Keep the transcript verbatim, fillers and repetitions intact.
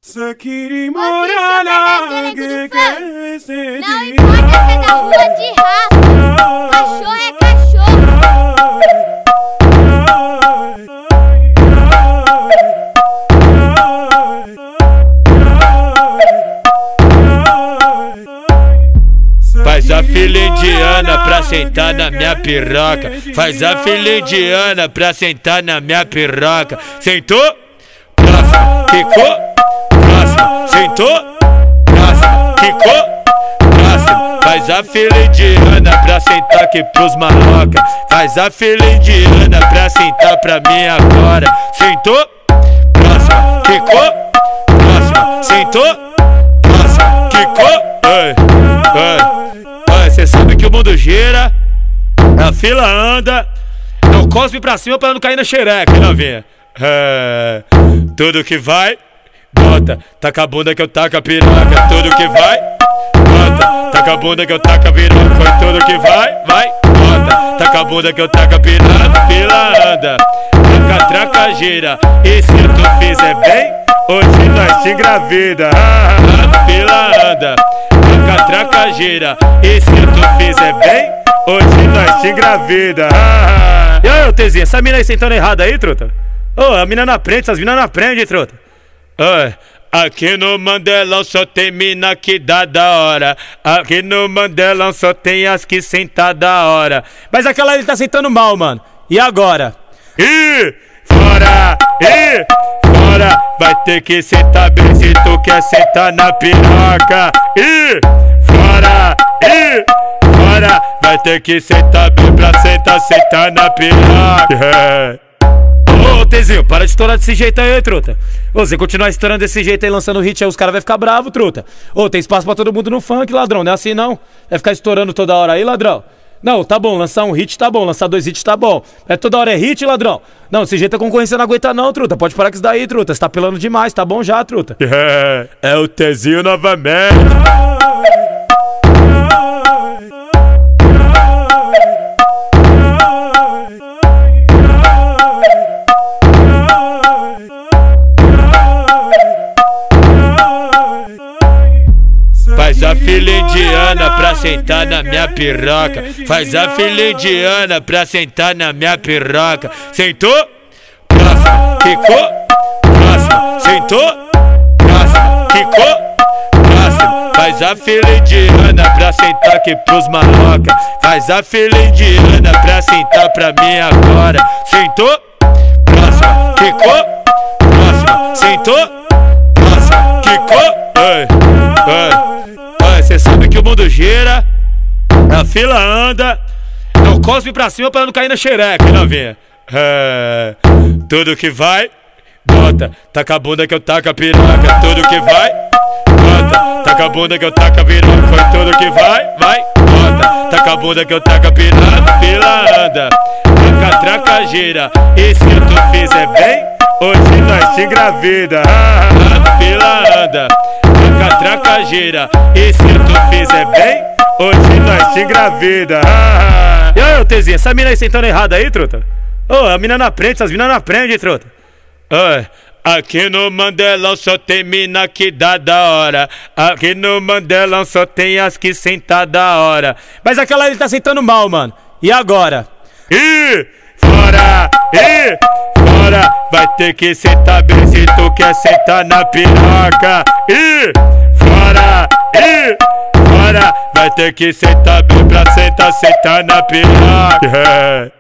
Você queria morar na que quer ser. Não importa se é da rua de raça, cachorro é cachorro. Faz a fila indiana pra sentar na minha piroca. Faz a fila indiana pra sentar na minha piroca. Sentou? Próxima. Ficou? Próxima. Sentou? Próxima. Ficou? Próxima. Faz a fila indiana pra sentar aqui pros maloca. Faz a fila indiana pra sentar pra mim agora. Sentou? Próxima. Ficou? Próxima. Sentou? Próxima. Ficou? Ei, ei. Cê sabe que o mundo gira, a fila anda, não cospe pra cima pra não cair na xereca, novinha. É, tudo que vai, bota, taca a bunda que eu taco a piroca. Tudo que vai, bota, taca a bunda que eu taco a piroca. Tudo que vai, vai, bota, taca a bunda que eu taco a piroca. A fila anda, a catraca gira, e se tu fizer bem, hoje nós te engravida. A fila anda, a catraca gira, e se tu fizer bem, hoje nós te engravida. E aí, ô Tezinha, essa mina aí sentando errada aí, truta? Ô, oh, a mina não aprende, essas minas não aprendem, truta. Oh, aqui no Mandelão só tem mina que dá da hora. Aqui no Mandelão só tem as que sentar da hora. Mas aquela ele tá sentando mal, mano. E agora? Ih, fora, ih, fora. Vai ter que sentar bem se tu quer sentar na piroca. Ih, fora, ih, fora. Vai ter que sentar bem pra sentar, sentar na piroca. Yeah. Ô, Tezinho, para de estourar desse jeito aí, truta. Ô, você continuar estourando desse jeito aí, lançando hit aí, os caras vão ficar bravos, truta. Ô, tem espaço pra todo mundo no funk, ladrão, não é assim não. Vai ficar estourando toda hora aí, ladrão. Não, tá bom, lançar um hit tá bom, lançar dois hits tá bom. É toda hora é hit, ladrão. Não, desse jeito a concorrência não aguenta não, truta. Pode parar com isso daí, truta. Você tá pelando demais, tá bom já, truta. É, é o Tezinho novamente. Faz a fila indiana pra sentar na minha piroca. Faz a fila indiana pra sentar na minha piroca. Sentou? Próxima. Ficou? Próxima. Sentou? Próxima. Ficou? Próxima. Faz a fila indiana pra sentar aqui pros maloca. Faz a fila indiana pra sentar pra mim agora. Sentou? Próxima. Ficou? Próxima. Sentou? Próxima. Ficou? Ei, ei. Cê sabe que o mundo gira, a fila anda, não cospe pra cima pra não cair na xereca, novinha. É, tudo que vai, bota, taca a bunda que eu taco a piroca. Tudo que vai, bota, taca a bunda que eu taco a piroca. Tudo que vai, vai, bota, taca a bunda que eu taco a piroca. A fila anda, a catraca gira, e se tu fizer bem, hoje nós te engravida. A fila anda, a catraca gira, e se tu fizer bem, hoje nós te engravida. E aí, ô Tezinha, essa mina aí sentando errada aí, truta? Ô, oh, a mina não aprende, essas minas não aprendem, truta. Oh, aqui no Mandelão só tem mina que dá da hora. Aqui no Mandelão só tem as que sentar da hora. Mas aquela ele tá sentando mal, mano. E agora? Ih, fora, ih, fora. Vai ter que sentar bem se tu quer sentar na piroca. Ih, fora, ih, fora. Vai ter que sentar bem pra sentar, sentar na piroca. Yeah.